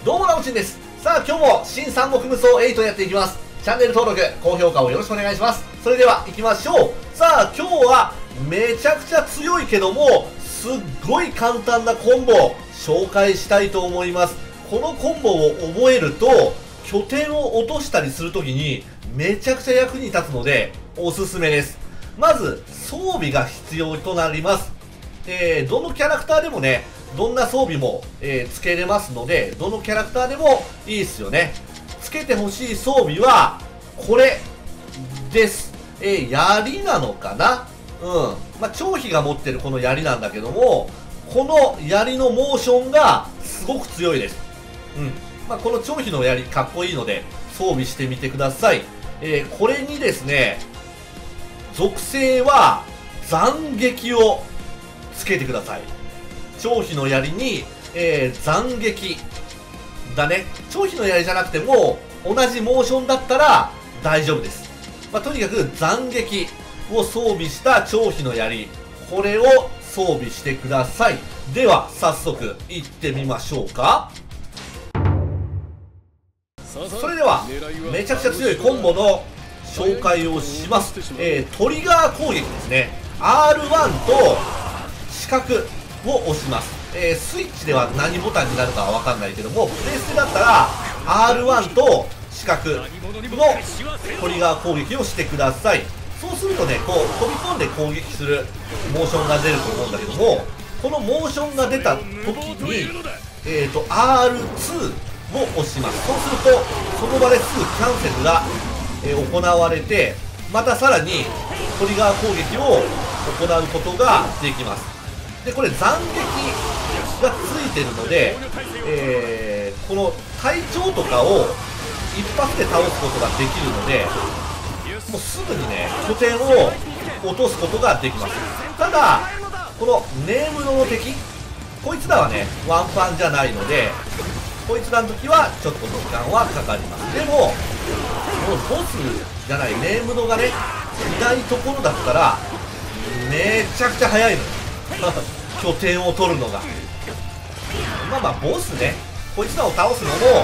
どうも、なおちんです。さあ、今日も新三国無双8やっていきます。チャンネル登録、高評価をよろしくお願いします。それでは、行きましょう。さあ、今日は、めちゃくちゃ強いけども、すっごい簡単なコンボを紹介したいと思います。このコンボを覚えると、拠点を落としたりするときに、めちゃくちゃ役に立つので、おすすめです。まず、装備が必要となります。どのキャラクターでもね、どんな装備も、つけれますので、どのキャラクターでもいいっすよね。つけてほしい装備は、これです。槍なのかな。まあ、張飛が持ってるこの槍なんだけども、この槍のモーションがすごく強いです。まあ、この張飛の槍かっこいいので、装備してみてください。これにですね、属性は斬撃をつけてください。張飛の槍に、斬撃だね。張飛の槍じゃなくても同じモーションだったら大丈夫です。まあ、とにかく斬撃を装備した張飛の槍、これを装備してください。では早速行ってみましょうか。それではめちゃくちゃ強いコンボの紹介をします。トリガー攻撃ですね。 R1 と四角を押します。スイッチでは何ボタンになるかは分かんないけども、プレステだったら R1 と四角のトリガー攻撃をしてください。そうするとね、こう飛び込んで攻撃するモーションが出ると思うんだけども、このモーションが出た時に、R2 を押します。そうするとその場ですぐキャンセルが、行われて、またさらにトリガー攻撃を行うことができます。で、これ斬撃がついてるので、この隊長とかを一発で倒すことができるので、もうすぐにね、拠点を落とすことができます。ただ、このネームドの敵、こいつらはね、ワンパンじゃないので、こいつらの時はちょっと時間はかかります。でも、このボスじゃないネームドがね、いないところだったら、めちゃくちゃ早いのよ。拠点を取るのが。まあまあボスね、こいつらを倒すのも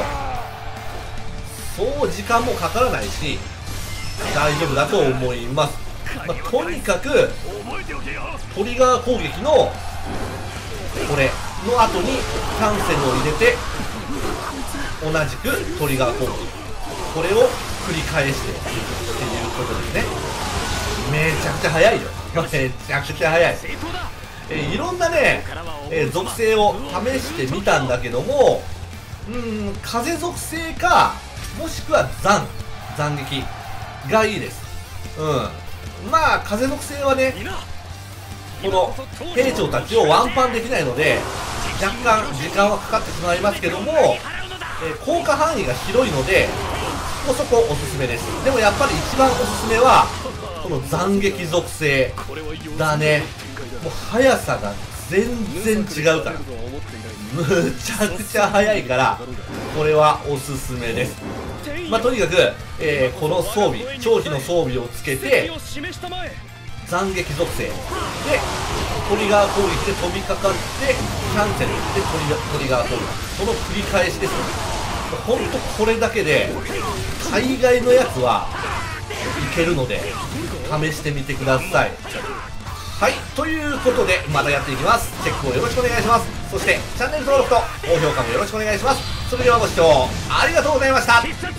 そう時間もかからないし大丈夫だと思います。まあ、とにかくトリガー攻撃のこれの後にキャンセルを入れて同じくトリガー攻撃、これを繰り返してっていうことですね。めちゃくちゃ早いよ。めちゃくちゃ早い。いろんなね、属性を試してみたんだけども、風属性か、もしくは斬撃がいいです。まあ風属性はね、この兵長たちをワンパンできないので若干時間はかかってしまいますけども、効果範囲が広いのでそこそこおすすめです。でもやっぱり一番おすすめはこの斬撃属性だね。もう速さが全然違うから、むちゃくちゃ速いから、これはおすすめです。まあとにかく、この装備、張飛の装備をつけて斬撃属性でトリガー攻撃で飛びかかってキャンセルでトリガー攻撃、その繰り返しです。ほんとこれだけで海外のやつはいけるので試してみてください。はい、ということでまたやっていきます。チェックをよろしくお願いします。そしてチャンネル登録と高評価もよろしくお願いします。それではご視聴ありがとうございました。